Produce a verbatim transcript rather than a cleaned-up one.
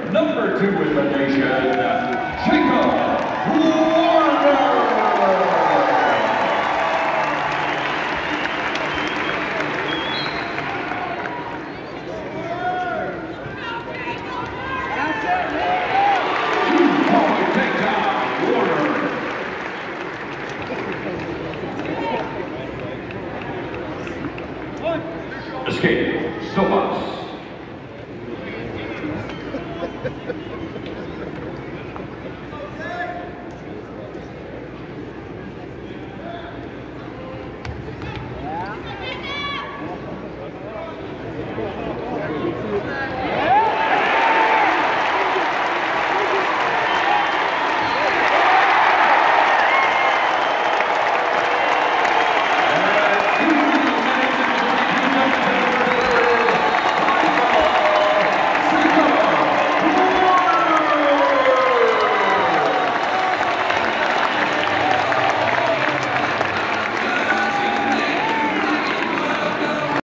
number two in the nation, Jacob Warner. Two-point takedown, Warner. Escape, Sopas.